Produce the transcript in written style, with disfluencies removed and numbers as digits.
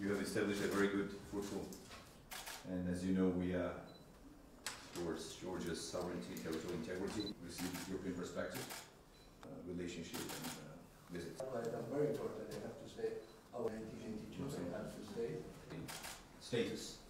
you have established a very good, fruitful, and as you know, we towards Georgia's sovereignty, territorial integrity, received European perspective, relationship, and visit. Very important, I have to say, our 1982, I have to say. Status